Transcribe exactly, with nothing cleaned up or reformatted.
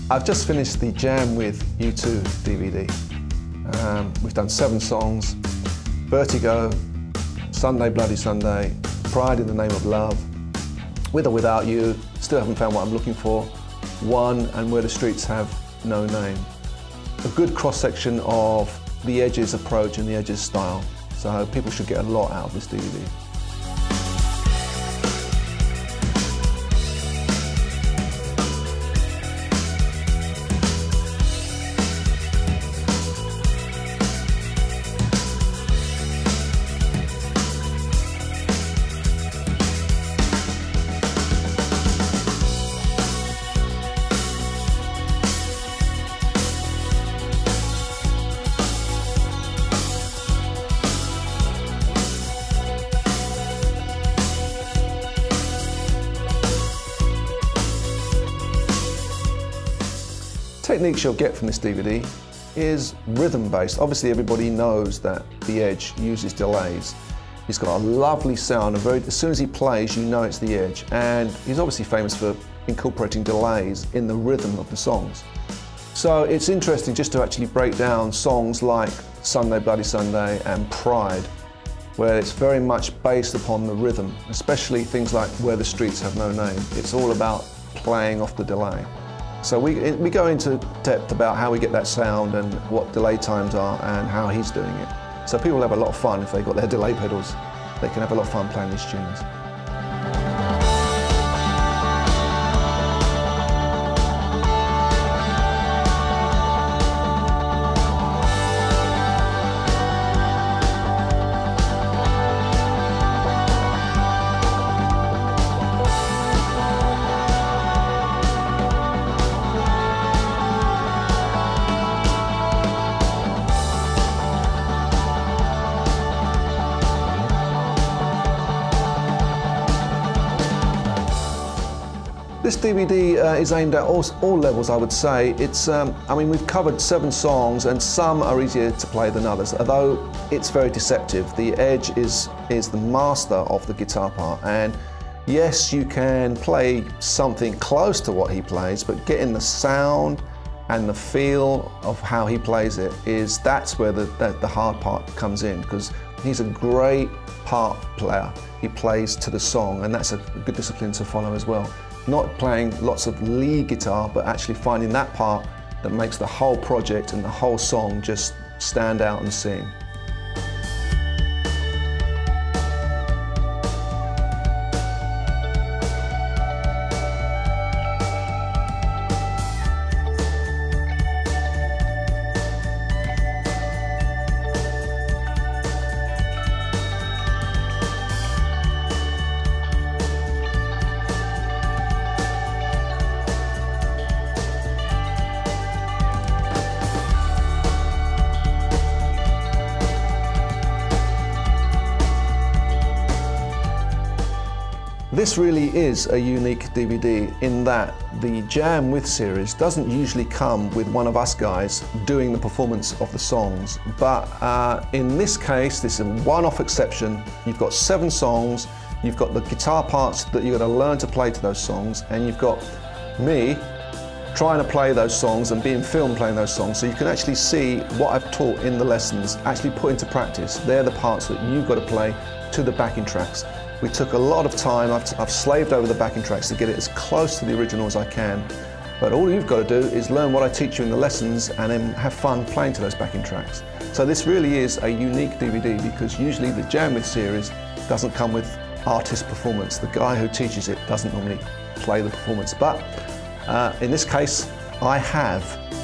I've just finished the Jam with U two D V D. Um, we've done seven songs: Vertigo, Sunday Bloody Sunday, Pride in the Name of Love, With or Without You, Still Haven't Found What I'm Looking For, One, and Where the Streets Have No Name. A good cross-section of the Edge's approach and the Edge's style, so people should get a lot out of this D V D. Techniques you'll get from this D V D is rhythm-based. Obviously everybody knows that the Edge uses delays. He's got a lovely sound, and very, as soon as he plays you know it's the Edge, and he's obviously famous for incorporating delays in the rhythm of the songs. So it's interesting just to actually break down songs like Sunday Bloody Sunday and Pride, where it's very much based upon the rhythm, especially things like Where the Streets Have No Name. It's all about playing off the delay. So we, we go into depth about how we get that sound and what delay times are and how he's doing it. So people have a lot of fun if they've got their delay pedals. They can have a lot of fun playing these tunes. This D V D uh, is aimed at all, all levels, I would say. It's, um, I mean, we've covered seven songs, and some are easier to play than others, although it's very deceptive. The Edge is, is the master of the guitar part, and yes, you can play something close to what he plays, but getting the sound and the feel of how he plays it is, that's where the, the, the hard part comes in, because he's a great part player. He plays to the song, and that's a good discipline to follow as well. Not playing lots of lead guitar, but actually finding that part that makes the whole project and the whole song just stand out and sing. This really is a unique D V D in that the Jam With series doesn't usually come with one of us guys doing the performance of the songs, but uh, in this case, this is a one-off exception. You've got seven songs, you've got the guitar parts that you've got to learn to play to those songs, and you've got me trying to play those songs and being filmed playing those songs, so you can actually see what I've taught in the lessons actually put into practice. They're the parts that you've got to play to the backing tracks. We took a lot of time. I've, I've slaved over the backing tracks to get it as close to the original as I can. But all you've got to do is learn what I teach you in the lessons and then have fun playing to those backing tracks. So this really is a unique D V D, because usually the Jam With series doesn't come with artist performance. The guy who teaches it doesn't normally play the performance. But uh, in this case, I have.